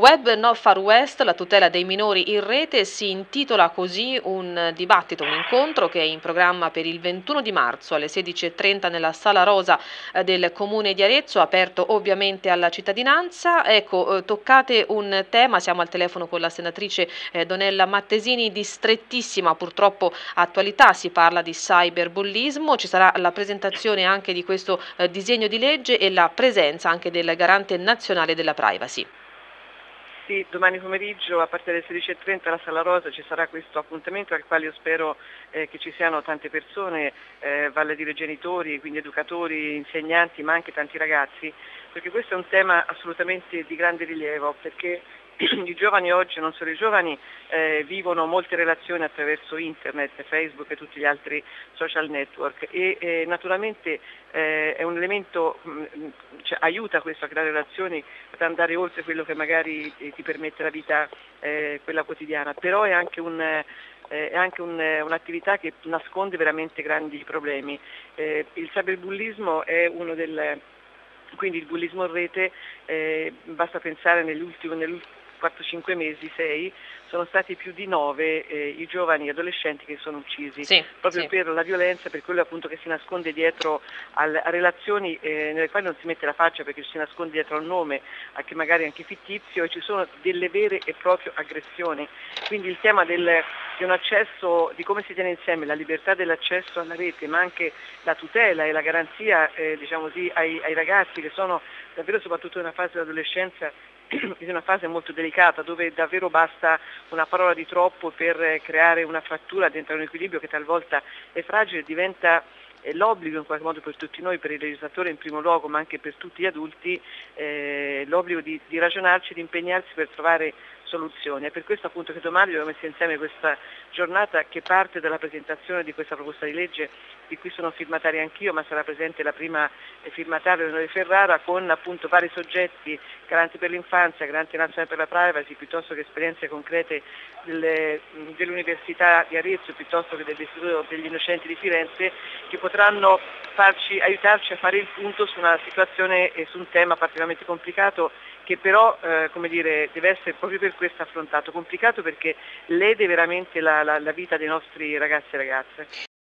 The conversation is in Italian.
Web No Far West, la tutela dei minori in rete, si intitola così un dibattito, un incontro che è in programma per il 21 di marzo alle 16:30 nella Sala Rosa del Comune di Arezzo, aperto ovviamente alla cittadinanza. Ecco, toccate un tema, siamo al telefono con la senatrice Donella Mattesini, di strettissima purtroppo attualità, si parla di cyberbullismo, ci sarà la presentazione anche di questo disegno di legge e la presenza anche del Garante nazionale della privacy. Sì, domani pomeriggio a partire dalle 16:30 alla Sala Rosa ci sarà questo appuntamento al quale io spero che ci siano tante persone, vale a dire genitori, quindi educatori, insegnanti, ma anche tanti ragazzi, perché questo è un tema assolutamente di grande rilievo, perché i giovani oggi, non solo i giovani, vivono molte relazioni attraverso internet, Facebook e tutti gli altri social network e naturalmente è un elemento, cioè, aiuta questo a creare relazioni ad andare oltre quello che magari ti permette la vita quella quotidiana, però è anche un'attività che nasconde veramente grandi problemi. Il cyberbullismo è quindi il bullismo in rete, basta pensare negli 4-5 mesi, 6, sono stati più di 9 i giovani adolescenti che sono uccisi, Sì, proprio sì. per la violenza, per quello appunto che si nasconde dietro a relazioni nelle quali non si mette la faccia perché si nasconde dietro al nome, anche magari anche fittizio, e ci sono delle vere e proprie aggressioni. Quindi il tema di un accesso, di come si tiene insieme la libertà dell'accesso alla rete, ma anche la tutela e la garanzia diciamo così, ai ragazzi che sono davvero soprattutto in una fase dell'adolescenza in una fase molto delicata dove davvero basta una parola di troppo per creare una frattura dentro un equilibrio che talvolta è fragile, diventa l'obbligo in qualche modo per tutti noi, per il legislatore in primo luogo, ma anche per tutti gli adulti, l'obbligo di ragionarci, di impegnarsi per trovare soluzioni. È per questo appunto che domani abbiamo messo insieme questa giornata che parte dalla presentazione di questa proposta di legge di cui sono firmataria anch'io, ma sarà presente la prima firmataria, Leonore Ferrara, con appunto vari soggetti, Garanti per l'infanzia, Garanti nazionale per la privacy, piuttosto che esperienze concrete dell'Università di Arezzo, piuttosto che dell'Istituto degli Innocenti di Firenze, che potranno aiutarci a fare il punto su una situazione e su un tema particolarmente complicato che però deve essere proprio per questo affrontato, complicato perché lede veramente la vita dei nostri ragazzi e ragazze.